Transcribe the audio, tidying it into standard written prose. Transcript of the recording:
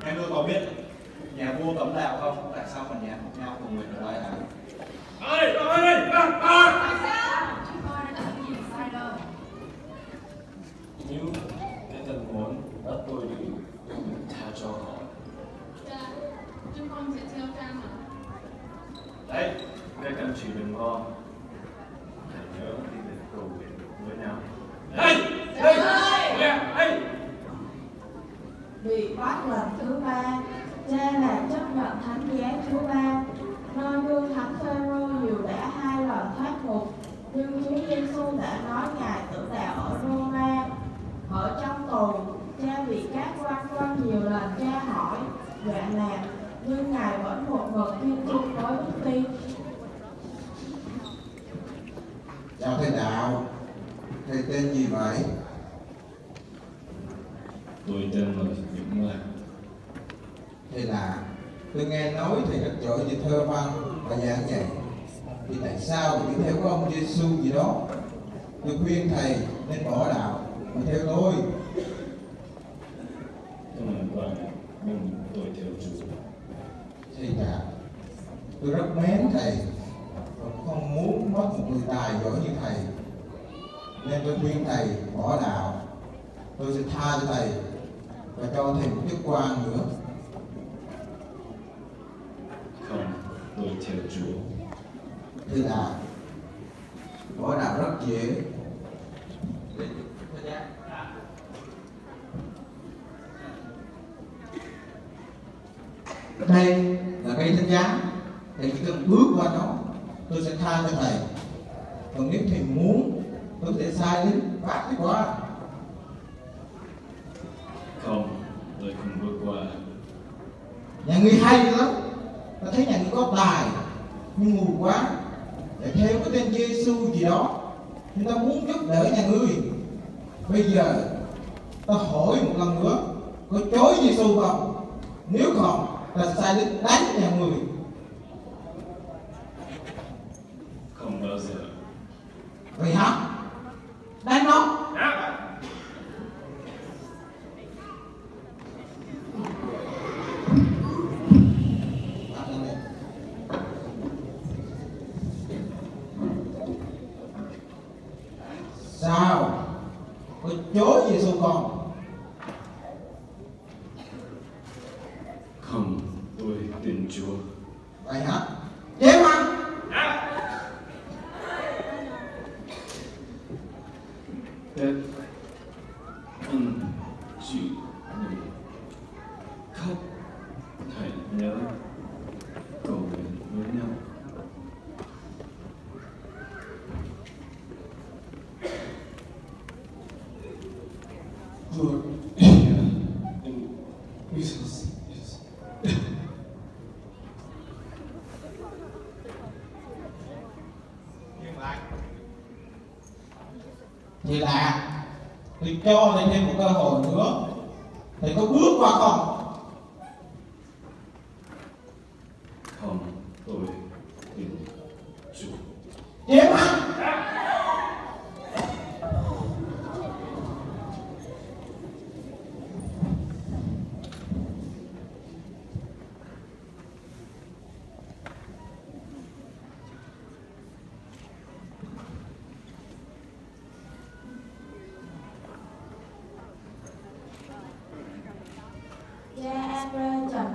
Em tôi có biết nhà vua cấm đạo không? Tại sao mà nhà học nhau cùng người ở đây hả? Tại sao? Chúng tôi đã làm gì sai đâu. Nếu cái thần muốn bắt tôi đi tha cho họ. Cha, chúng con sẽ theo cha mà. Đấy, các anh chị đừng lo. Hãy nhớ đi về cầu nguyện với nhau. Bị bắt lần thứ 3, cha là chấp nhận thánh giá thứ 3. Nơi gương thánh Phêrô dù đã 2 lần thoát ngục, nhưng Chúa Giêsu đã nói ngài tử đạo ở Roma. Ở trong tù, cha bị các quan nhiều lần tra hỏi, dọa nạt, nhưng ngài vẫn một mực kiên trung với đức tin. Chào thầy đạo, thầy tên gì vậy? Tôi tên là Vĩnh Lạc. Thầy là, tôi nghe nói thầy rất giỏi về thơ văn và giảng dạy. Thì tại sao lại đi theo của ông Giêsu gì đó? Tôi khuyên thầy nên bỏ đạo mà theo tôi. Tôi là bạn, nhưng tôi theo Chúa. Thầy là, tôi rất mến thầy và không muốn mất một người tài giỏi như thầy. Nên tôi khuyên thầy bỏ đạo. Tôi sẽ tha cho thầy và cho thầy một chức quan nữa. Không, tôi theo Chúa. Thưa là bỏ đạo rất dễ. Đây là cây thánh giá, thầy chỉ cần bước qua nó, tôi sẽ tha cho thầy. Còn nếu thầy muốn, tôi sẽ sai đến vác đi qua. Không, tôi không bước qua. Nhà ngươi hay lắm, ta thấy nhà ngươi có tài, nhưng mù quá. Để theo cái tên Giêsu gì đó, nhưng ta muốn giúp đỡ nhà ngươi. Bây giờ ta hỏi một lần nữa, có chối Giêsu không? Nếu không, ta sẽ sai đến đánh nhà ngươi. Không bao giờ. Vậy hả? Đánh nó. Sao? Có chối Giêsu không? Không, tôi tin Chúa. Vậy hả? Chém ăn. Tết ăn chịu đựng khóc, hãy nhớ cầu nguyện với nhau. Lord, Jesus. Thì là thì cho thầy thêm một cơ hội nữa. Thầy có bước qua không? Không, tôi tin Chúa. Chém ăn. Cha Andre trầm